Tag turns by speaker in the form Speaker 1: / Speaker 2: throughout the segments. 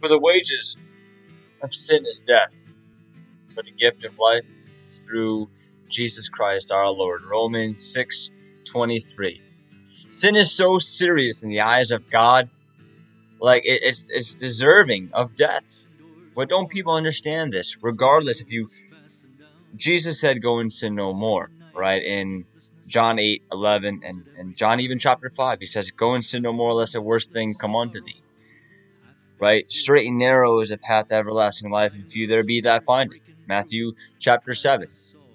Speaker 1: For the wages of sin is death, but the gift of life is through Jesus Christ our Lord. Romans 6:23. Sin is so serious in the eyes of God, like it's deserving of death. But don't people understand this? Regardless, Jesus said, "Go and sin no more," right? In John 8:11 and John even chapter 5, he says, "Go and sin no more, lest a worse thing come unto thee." Right? Straight and narrow is a path to everlasting life, and few there be that find it. Matthew chapter 7.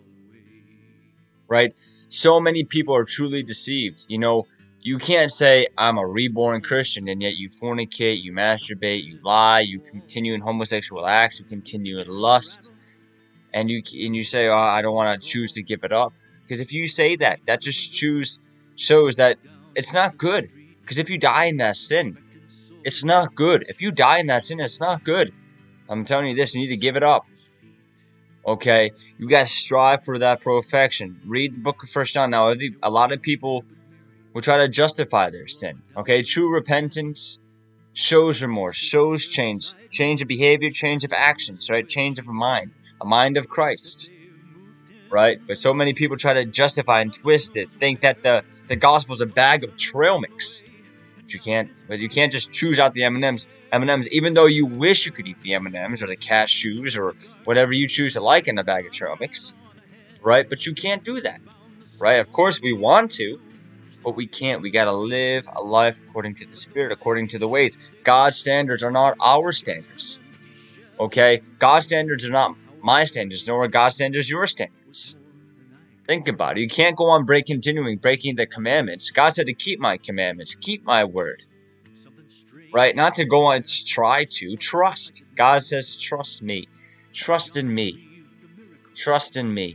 Speaker 1: Right? So many people are truly deceived. You can't say, "I'm a reborn Christian," and yet you fornicate, you masturbate, you lie, you continue in homosexual acts, you continue in lust, and you say, "Oh, I don't want to choose to give it up." Because if you say that, that just shows that it's not good. Because if you die in that sin, it's not good. If you die in that sin, it's not good. I'm telling you this, you need to give it up. Okay? You got to strive for that perfection. Read the book of 1 John. Now, a lot of people will try to justify their sin. Okay? True repentance shows remorse, shows change of behavior, change of actions, right? Change of a mind of Christ, right? But so many people try to justify and twist it, think that the gospel is a bag of trail mix. But you can't just choose out the M&Ms, even though you wish you could eat the M&Ms or the cashews or whatever you choose to like in a bag of trail mix, right? But you can't do that, right? Of course we want to, but we can't. We got to live a life according to the Spirit, according to the ways. God's standards are not our standards, okay? God's standards are not my standards, nor are God's standards your standards. Think about it. You can't go on breaking the commandments. God said to keep my commandments, keep my word. Right? Not to go on try to. Trust. God says, trust me. Trust in me. Trust in me.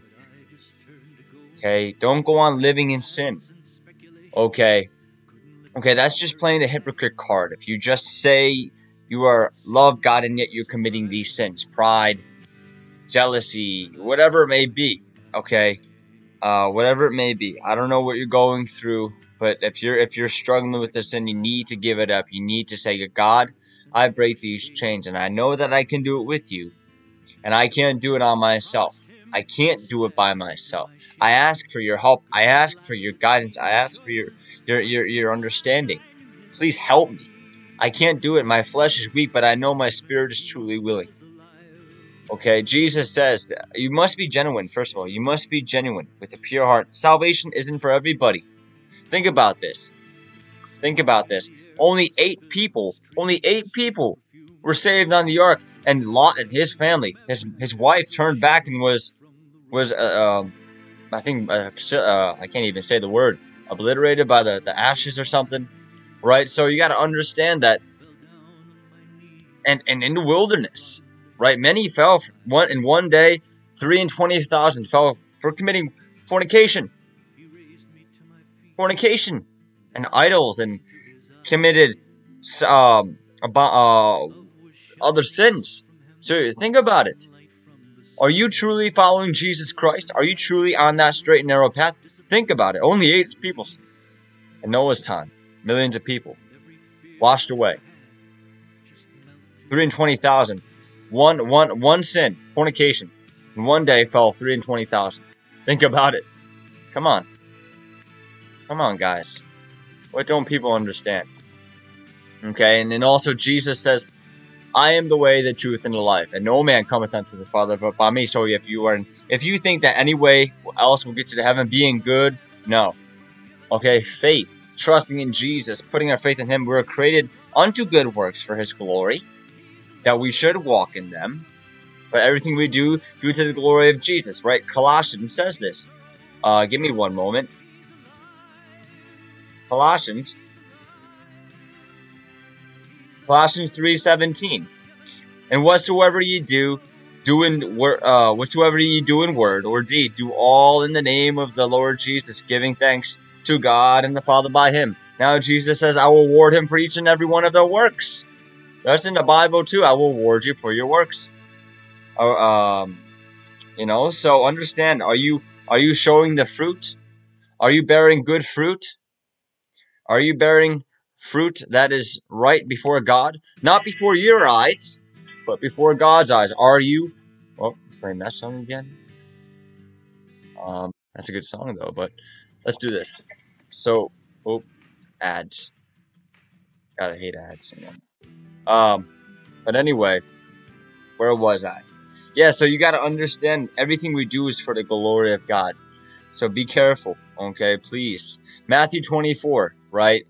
Speaker 1: Okay? Don't go on living in sin. Okay? Okay, that's just playing a hypocrite card. If you just say you love God and yet you're committing these sins. Pride, jealousy, whatever it may be. Okay? Whatever it may be. I don't know what you're going through, but if you're struggling with this, then you need to give it up. You need to say, "God, I break these chains, and I know that I can do it with you, and I can't do it on myself. I can't do it by myself. I ask for your help. I ask for your guidance. I ask for your understanding. Please help me. I can't do it. My flesh is weak, but I know my spirit is truly willing." Okay, Jesus says, you must be genuine, first of all. You must be genuine with a pure heart. Salvation isn't for everybody. Think about this. Think about this. Only 8 people were saved on the ark. And Lot and his family, his wife turned back and was I can't even say the word, obliterated by the ashes or something. Right? So you got to understand that. And in the wilderness. Right, many fell in one day. 320,000 fell for committing fornication, and idols, and committed other sins. So think about it. Are you truly following Jesus Christ? Are you truly on that straight and narrow path? Think about it. Only 8 people in Noah's time, millions of people washed away. 320,000. One sin, fornication, in one day fell 320,000. Think about it. Come on, guys. What don't people understand? Okay, and then also Jesus says, "I am the way, the truth, and the life, and no man cometh unto the Father but by me." So if you think that any way else will get you to heaven, being good, no. Okay, faith, trusting in Jesus, putting our faith in Him. We're created unto good works for His glory, that we should walk in them, but everything we do to the glory of Jesus, right? Colossians says this. Give me one moment. Colossians 3:17. "And whatsoever ye do in word or deed, do all in the name of the Lord Jesus, giving thanks to God and the Father by Him." Now Jesus says, "I will reward him for each and every one of their works." That's in the Bible too. "I will reward you for your works." So understand, are you showing the fruit? Are you bearing good fruit? Are you bearing fruit that is right before God, not before your eyes, but before God's eyes. Are you? Oh, playing that song again. That's a good song though, but let's do this. So, oh, ads. Gotta hate ads. But anyway, where was I? Yeah, so you gotta understand everything we do is for the glory of God. So be careful, okay, please. Matthew 24, right?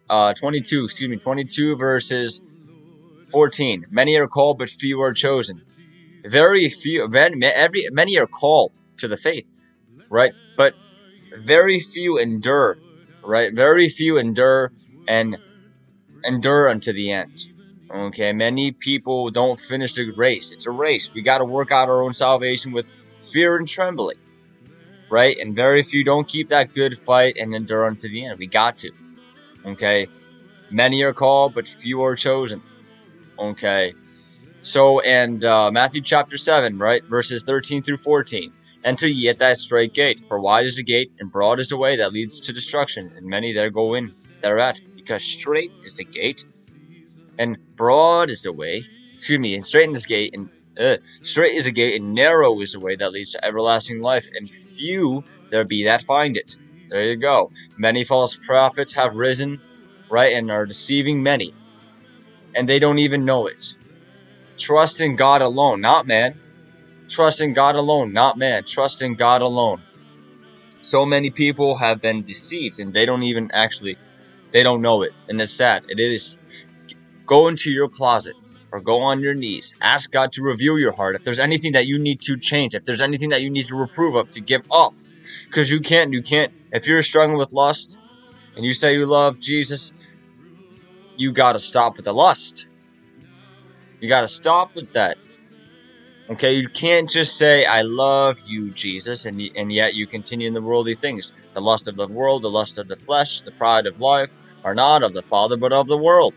Speaker 1: 22 verses 14. Many are called, but few are chosen. Very few, many are called to the faith, right? But very few endure, right? Very few endure and endure unto the end. Okay, many people don't finish the race. It's a race. We got to work out our own salvation with fear and trembling, right? And very few don't keep that good fight and endure unto the end. We got to. Okay, many are called, but few are chosen. Okay, so and Matthew chapter 7, right, verses 13 through 14. Enter ye at that straight gate, for wide is the gate, and broad is the way that leads to destruction, and many there go in thereat. Because straight is the gate, and broad is the way. And straight is the gate, and straight is the gate, and narrow is the way that leads to everlasting life, and few there be that find it. There you go. Many false prophets have risen, right, and are deceiving many, and they don't even know it. Trust in God alone, not man. Trust in God alone, not man. Trust in God alone. So many people have been deceived, and they don't even they don't know it, and it's sad. It is. Go into your closet or go on your knees. Ask God to reveal your heart. If there's anything that you need to change, if there's anything that you need to reprove of, to give up. Because you can't. If you're struggling with lust and you say you love Jesus, you got to stop with the lust. You got to stop with that. Okay, you can't just say, I love you, Jesus, and yet you continue in the worldly things. The lust of the world, the lust of the flesh, the pride of life are not of the Father, but of the world.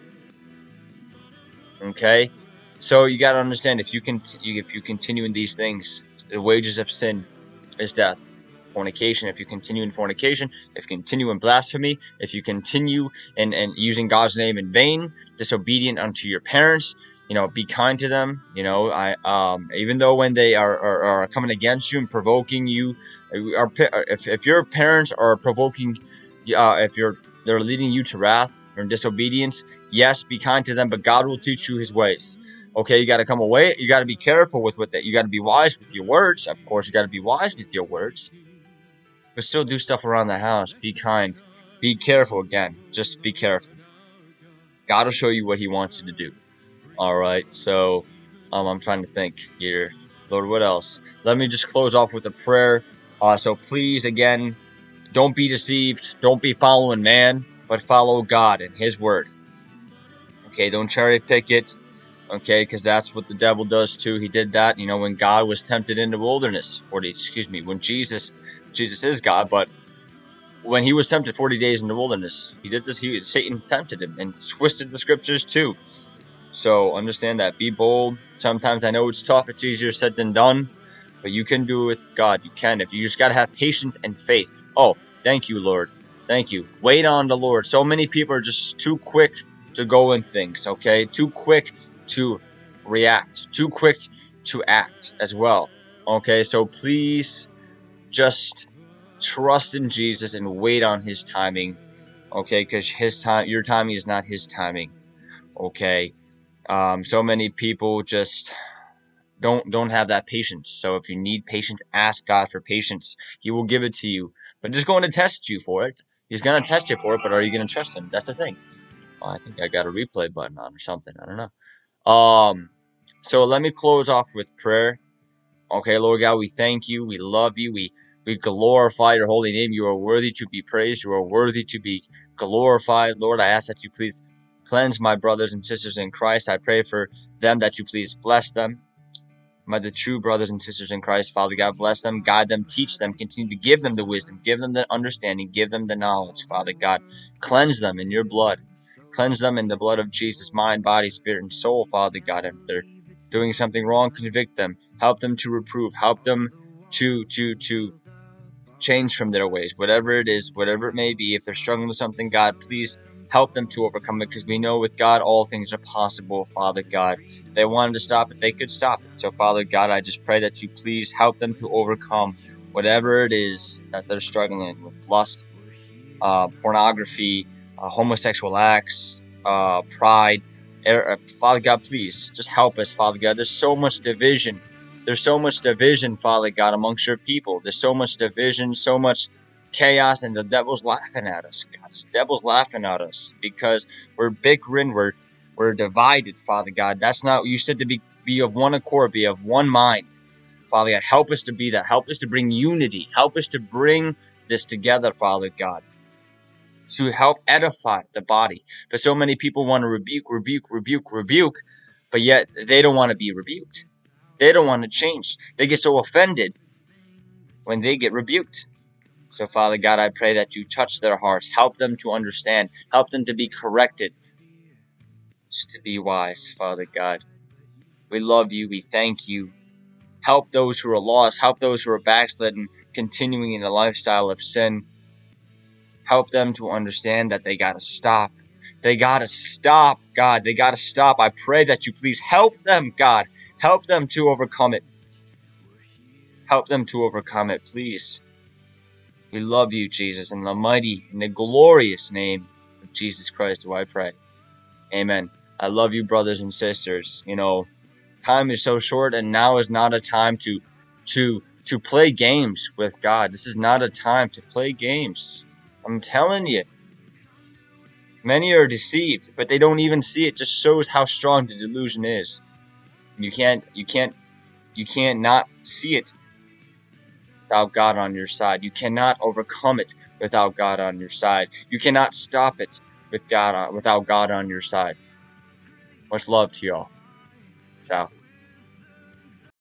Speaker 1: Okay, so you got to understand, if you continue in these things, the wages of sin is death. Fornication, if you continue in fornication, if you continue in blasphemy, if you continue in using God's name in vain, disobedient unto your parents, be kind to them. Even though when they are coming against you and provoking you, if your parents are provoking, they're leading you to wrath or disobedience, yes, be kind to them, but God will teach you His ways. Okay, you got to come away. You got to be careful with that. You got to be wise with your words. Of course, you got to be wise with your words, but still do stuff around the house. Be kind. Be careful. Again, just be careful. God will show you what He wants you to do. All right, so I'm trying to think here. Lord, what else? Let me just close off with a prayer. So please, again, don't be deceived. Don't be following man, but follow God and His word. Okay, don't cherry pick it. Okay, because that's what the devil does too. He did that, when God was tempted in the wilderness. When Jesus is God, but when He was tempted 40 days in the wilderness, He did this. Satan tempted Him and twisted the scriptures too. So understand that. Be bold. Sometimes I know it's tough. It's easier said than done. But you can do it with God. You can. If you just got to have patience and faith. Oh, thank you, Lord. Thank you. Wait on the Lord. So many people are just too quick to go in things, okay? Too quick to react. Too quick to act as well. Okay, so please just trust in Jesus and wait on His timing. Okay, because your timing is not His timing. Okay. So many people just don't have that patience. So if you need patience, ask God for patience. He will give it to you. But just going to test you for it. He's going to test you for it, but are you going to trust Him? That's the thing. I think I got a replay button on or something. I don't know. So let me close off with prayer. Okay, Lord God, we thank You. We love You. We glorify Your holy name. You are worthy to be praised. You are worthy to be glorified. Lord, I ask that You please cleanse my brothers and sisters in Christ. I pray for them that You please bless them. The true brothers and sisters in Christ, Father God, bless them, guide them, teach them, continue to give them the wisdom, give them the understanding, give them the knowledge, Father God. Cleanse them in Your blood. Cleanse them in the blood of Jesus, mind, body, spirit, and soul, Father God. If they're doing something wrong, convict them. Help them to reprove. Help them to change from their ways. Whatever it is, whatever it may be, if they're struggling with something, God, please Help them to overcome it, because we know with God all things are possible, Father God. If they wanted to stop it, they could stop it. So, Father God, I just pray that you please help them to overcome whatever it is that they're struggling with: lust, pornography, homosexual acts, pride. Father God, please just help us, Father God. There's so much division. There's so much division, Father God, amongst your people. There's so much division, so much chaos, and the devil's laughing at us. God, the devil's laughing at us because we're bickering, we're divided, Father God. That's not, you said to be of one accord, be of one mind. Father God, help us to be that. Help us to bring unity. Help us to bring this together, Father God, to help edify the body. But so many people want to rebuke, but yet they don't want to be rebuked. They don't want to change. They get so offended when they get rebuked. So, Father God, I pray that you touch their hearts. Help them to understand. Help them to be corrected. Just to be wise, Father God. We love you. We thank you. Help those who are lost. Help those who are backslidden, continuing in a lifestyle of sin. Help them to understand that they got to stop. They got to stop, God. They got to stop. I pray that you please help them, God. Help them to overcome it. Help them to overcome it, please. We love you, Jesus. In the mighty, in the glorious name of Jesus Christ do I pray. Amen. I love you, brothers and sisters. You know, time is so short, and now is not a time to play games with God. This is not a time to play games. I'm telling you. Many are deceived, but they don't even see it. It just shows how strong the delusion is. You can't not see it without God on your side. You cannot overcome it without God on your side. You cannot stop it without God on your side. Much love to y'all. Ciao.